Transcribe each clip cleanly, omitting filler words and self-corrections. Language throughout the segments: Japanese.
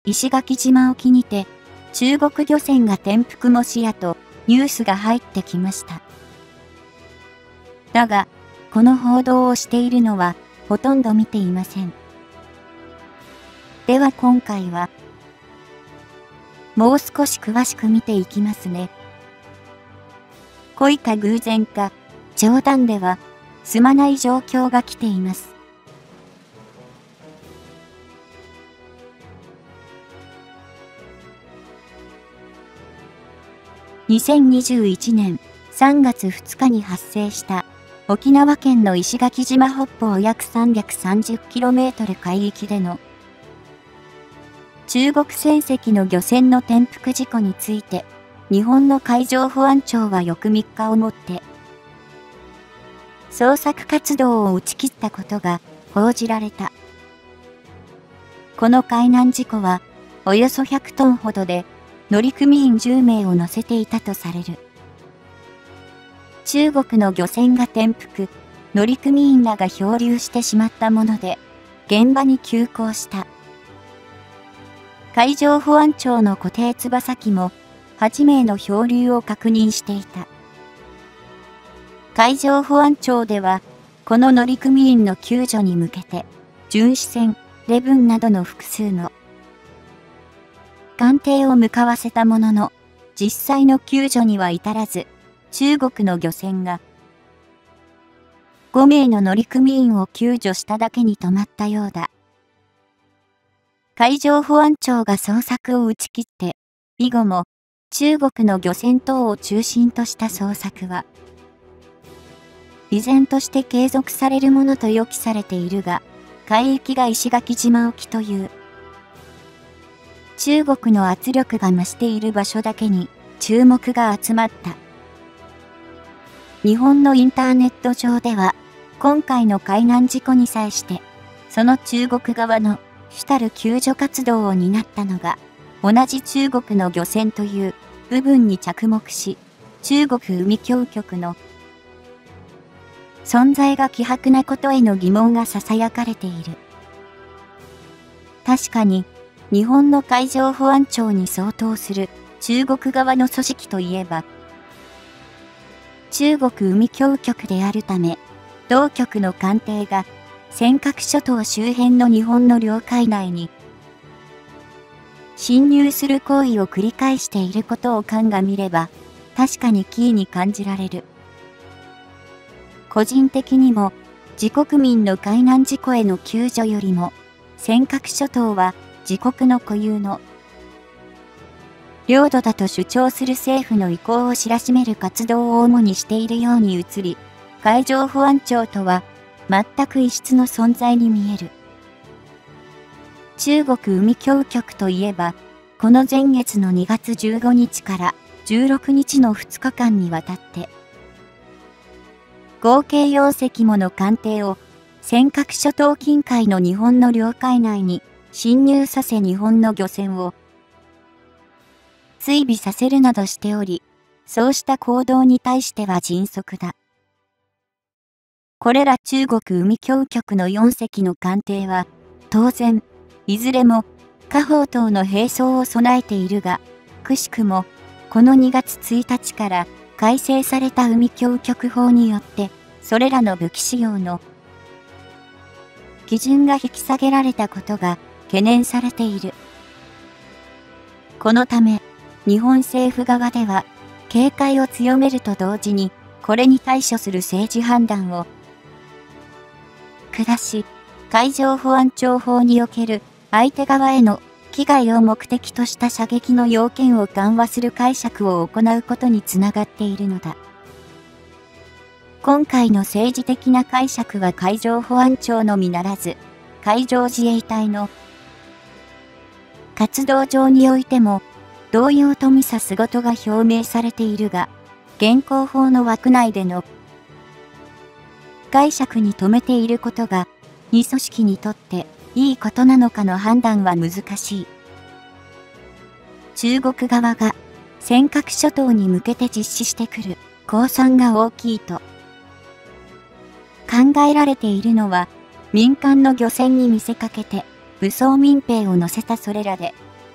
石垣島沖にて中国漁船が転覆も視野とニュースが入ってきました。だが、この報道をしているのはほとんど見ていません。では今回は、もう少し詳しく見ていきますね。恋か偶然か、冗談では済まない状況が来ています。2021年3月2日に発生した沖縄県の石垣島北方約 330km 海域での中国船籍の漁船の転覆事故について、日本の海上保安庁は翌3日をもって捜索活動を打ち切ったことが報じられた。この海難事故はおよそ100トンほどで乗組員10名を乗せていたとされる。中国の漁船が転覆、乗組員らが漂流してしまったもので、現場に急行した。海上保安庁の固定翼機も8名の漂流を確認していた。海上保安庁では、この乗組員の救助に向けて、巡視船、レブンなどの複数の艦艇を向かわせたものの、実際の救助には至らず、中国の漁船が5名の乗組員を救助しただけに止まったようだ。海上保安庁が捜索を打ち切って、以後も中国の漁船等を中心とした捜索は、依然として継続されるものと予期されているが、海域が石垣島沖という、中国の圧力が増している場所だけに注目が集まった。日本のインターネット上では、今回の海難事故に際して、その中国側の主たる救助活動を担ったのが、同じ中国の漁船という部分に着目し、中国海峡局の存在が希薄なことへの疑問が囁かれている。確かに、日本の海上保安庁に相当する中国側の組織といえば、中国海峡局であるため、同局の艦艇が尖閣諸島周辺の日本の領海内に侵入する行為を繰り返していることを鑑みれば、確かに奇異に感じられる。個人的にも、自国民の海難事故への救助よりも、尖閣諸島は自国の固有の領土だと主張する政府の意向を知らしめる活動を主にしているように映り、海上保安庁とは全く異質の存在に見える。中国海峡局といえば、この前月の2月15日から16日の2日間にわたって、合計4隻もの艦艇を尖閣諸島近海の日本の領海内に侵入させ日本の漁船を追尾させるなどしており、そうした行動に対しては迅速だ。これら中国海峡局の4隻の艦艇は、当然、いずれも家宝等の兵装を備えているが、くしくも、この2月1日から改正された海峡局法によって、それらの武器使用の基準が引き下げられたことが懸念されている。このため、日本政府側では、警戒を強めると同時に、これに対処する政治判断を下し、海上保安庁法における相手側への危害を目的とした射撃の要件を緩和する解釈を行うことにつながっているのだ。今回の政治的な解釈は海上保安庁のみならず、海上自衛隊の活動上においても、同様と見指すことが表明されているが、現行法の枠内での解釈に留めていることが、2組織にとっていいことなのかの判断は難しい。中国側が尖閣諸島に向けて実施してくる公算が大きいと考えられているのは、民間の漁船に見せかけて武装民兵を乗せたそれらで、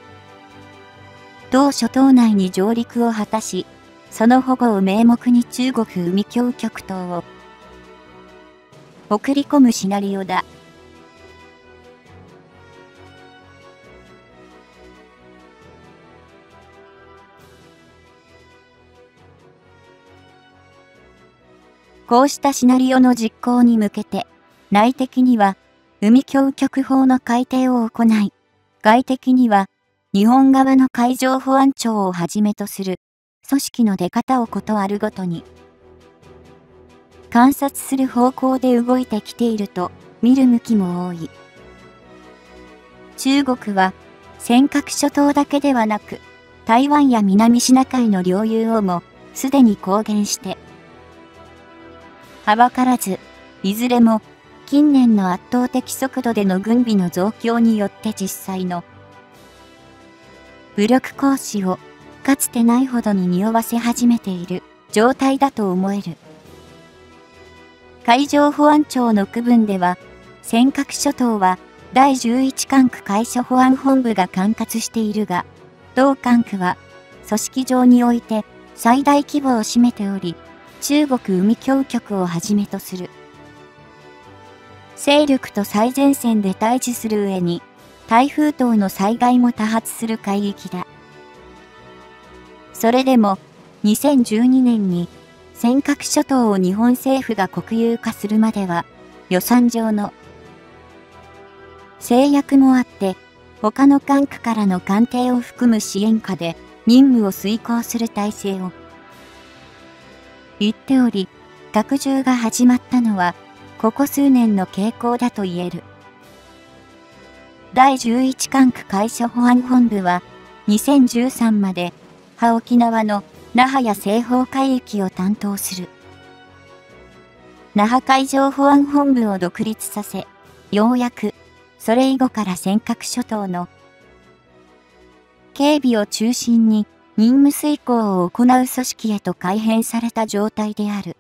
同諸島内に上陸を果たし、その保護を名目に中国海峡極東を送り込むシナリオだ。こうしたシナリオの実行に向けて、内的には海峡極法の改定を行い、外的には日本側の海上保安庁をはじめとする組織の出方をことあるごとに観察する方向で動いてきていると見る向きも多い。中国は尖閣諸島だけではなく、台湾や南シナ海の領有をもすでに公言して、はばからず、いずれも近年の圧倒的速度での軍備の増強によって実際の武力行使をかつてないほどに匂わせ始めている状態だと思える。海上保安庁の区分では、尖閣諸島は第11管区海上保安本部が管轄しているが、同管区は組織上において最大規模を占めており、中国海峡局をはじめとする勢力と最前線で対峙する上に、台風等の災害も多発する海域だ。それでも、2012年に尖閣諸島を日本政府が国有化するまでは、予算上の制約もあって、他の管区からの艦艇を含む支援下で任務を遂行する体制を言っており、拡充が始まったのは、ここ数年の傾向だと言える。第11管区海上保安本部は、2013まで、沖縄の那覇や西方海域を担当する。那覇海上保安本部を独立させ、ようやく、それ以後から尖閣諸島の警備を中心に任務遂行を行う組織へと改編された状態である。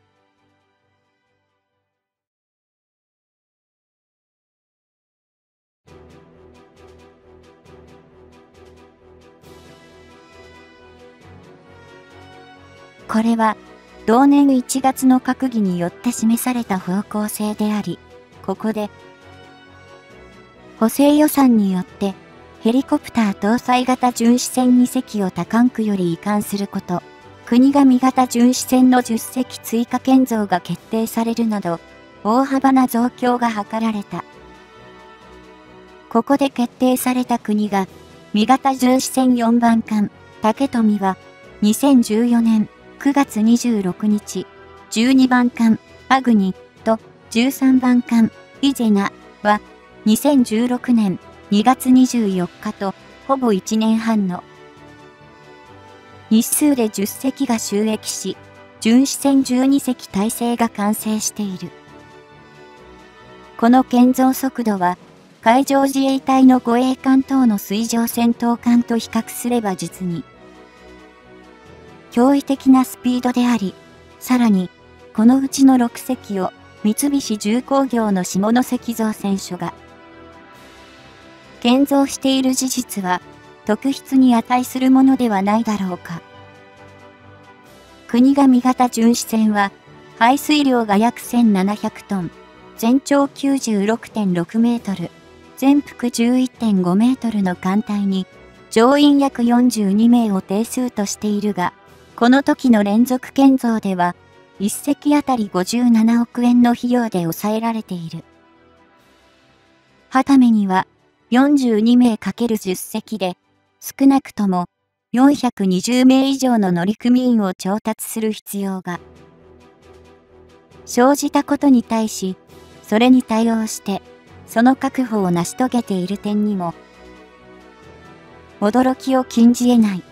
これは、同年1月の閣議によって示された方向性であり、ここで、補正予算によって、ヘリコプター搭載型巡視船2隻を他管区より移管すること、国頭型巡視船の10隻追加建造が決定されるなど、大幅な増強が図られた。ここで決定された国が、味方巡視船4番艦、竹富は、2014年9月26日、12番艦、アグニと13番艦、イゼナは、2016年2月24日と、ほぼ1年半の日数で10隻が就役し、巡視船12隻体制が完成している。この建造速度は、海上自衛隊の護衛艦等の水上戦闘艦と比較すれば実に、驚異的なスピードであり、さらに、このうちの6隻を三菱重工業の下関造船所が建造している事実は、特筆に値するものではないだろうか。国頭型巡視船は、排水量が約1700トン、全長 96.6 メートル、全幅 11.5 メートルの艦隊に、乗員約42名を定数としているが、この時の連続建造では、1隻あたり57億円の費用で抑えられている。はためには、42名 ×10 隻で、少なくとも420名以上の乗組員を調達する必要が生じたことに対し、それに対応して、その確保を成し遂げている点にも、驚きを禁じ得ない。